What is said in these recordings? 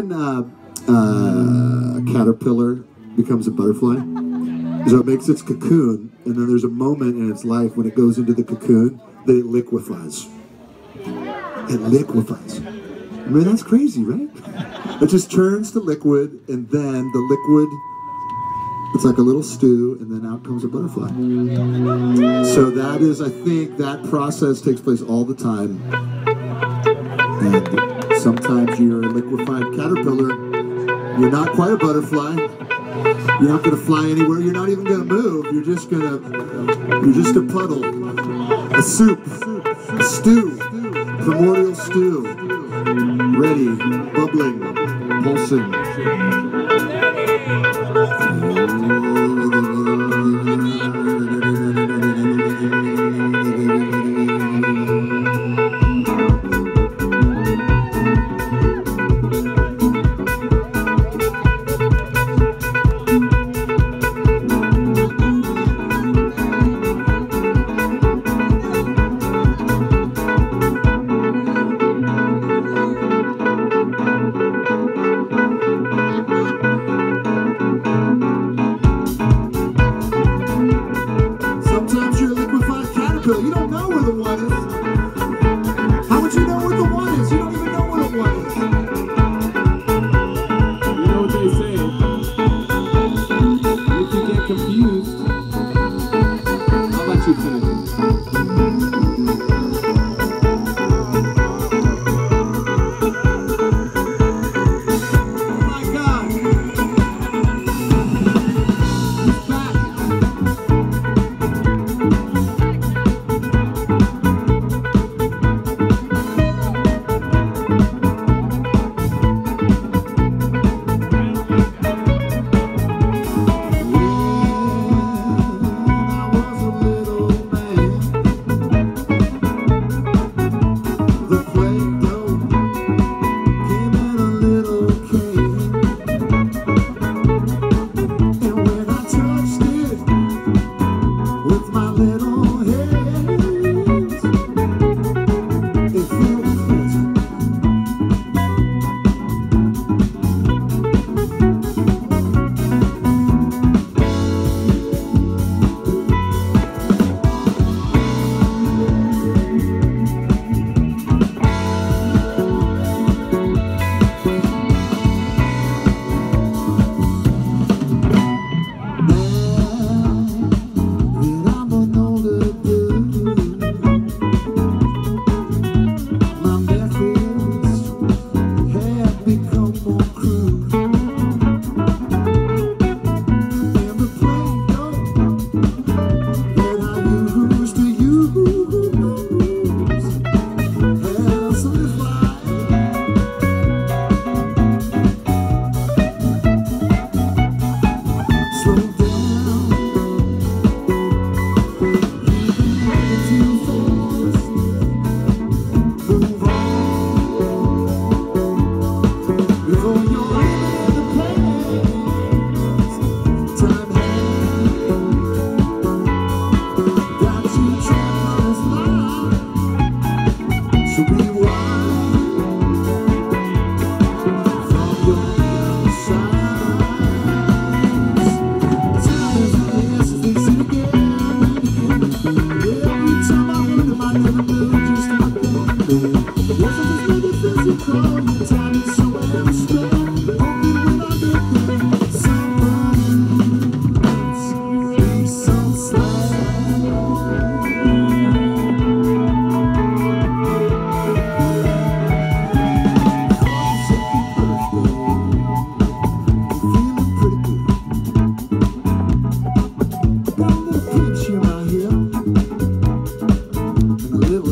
when a caterpillar becomes a butterfly? So it makes its cocoon, and then there's a moment in its life when it goes into the cocoon that it liquefies. It liquefies. I mean, that's crazy, right? It just turns to liquid, and then the liquid, it's like a little stew, and then out comes a butterfly. So that is, I think, that process takes place all the time. And sometimes you're a liquefied caterpillar. You're not quite a butterfly. You're not going to fly anywhere. You're not even going to move. You're just a puddle, a soup, a stew, primordial stew, ready, bubbling, pulsing. You don't know where the one is. How would you know what the one is? You don't even know what the one is. You know what they say. If you get confused, I'll let you finish.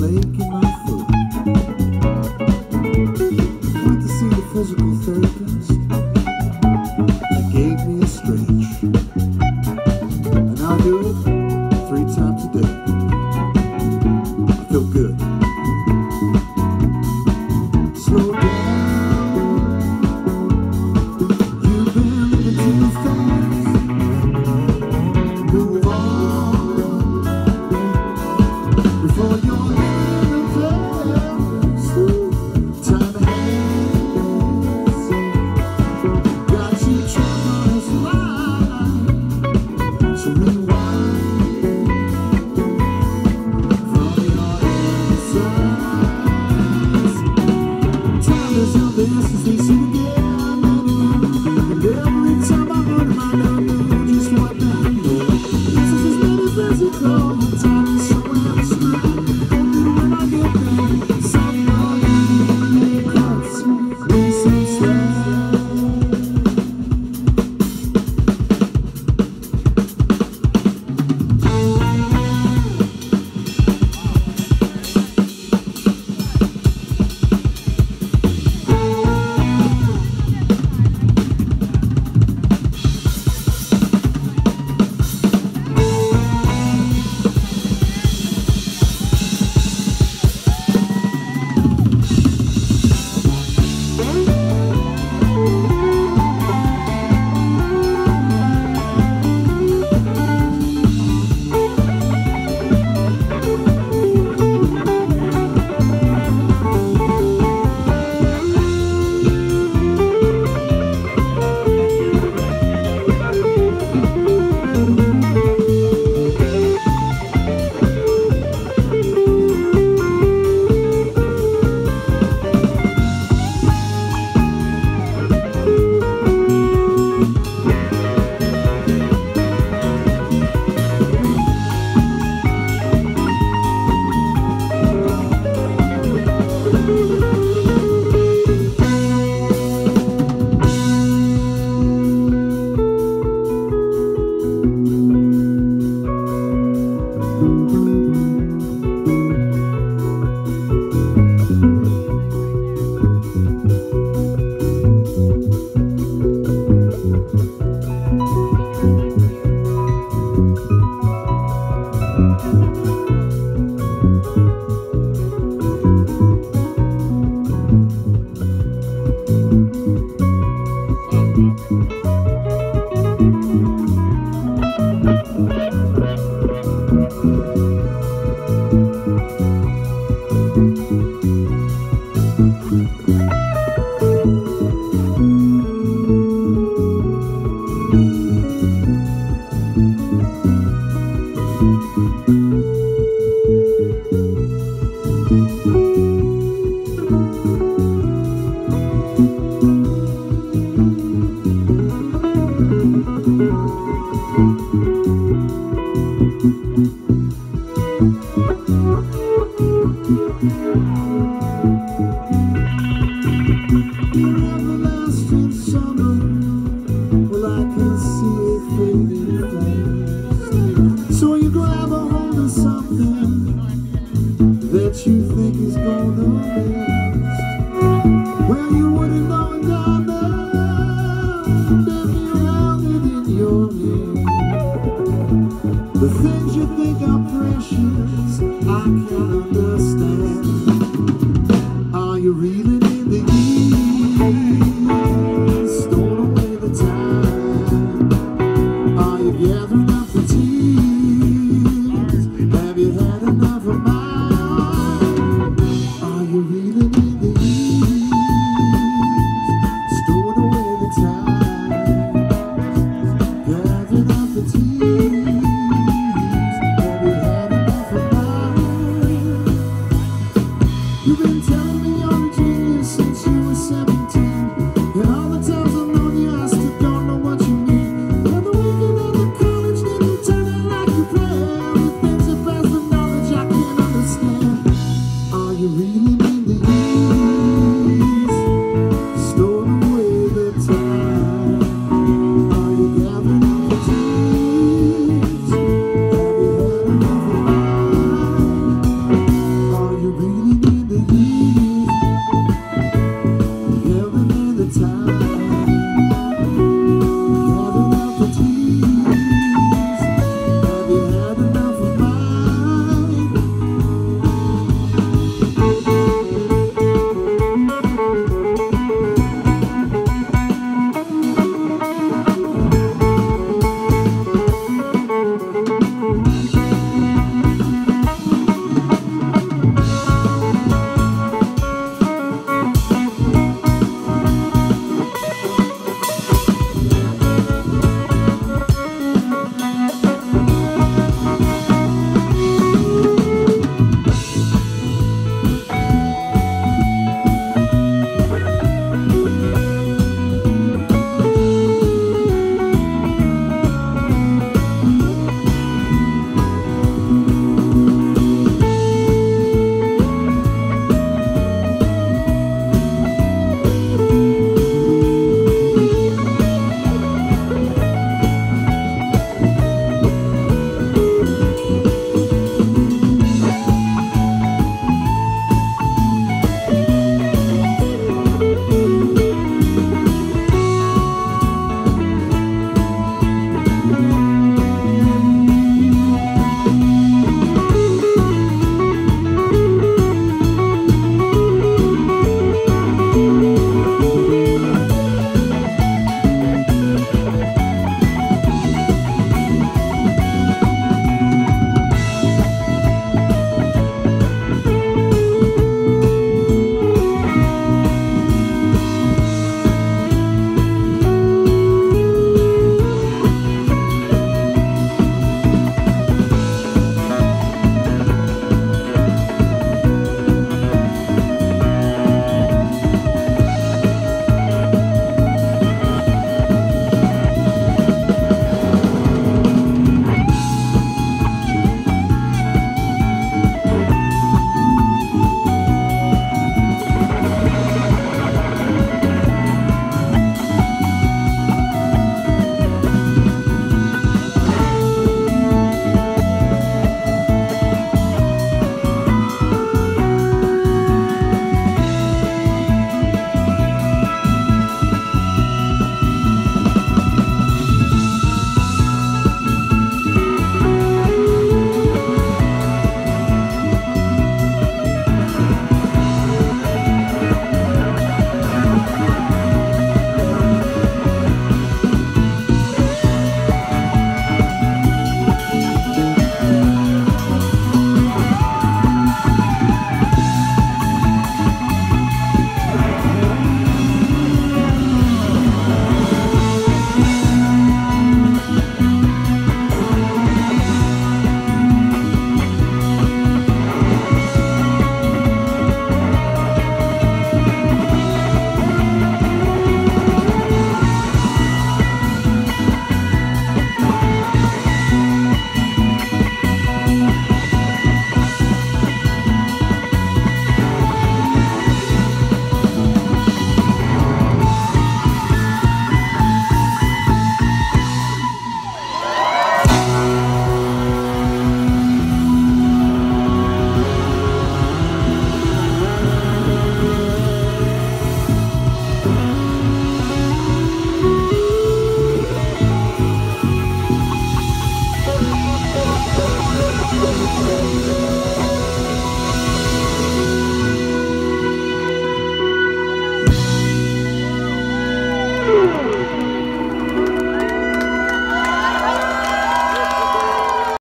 Physical therapist.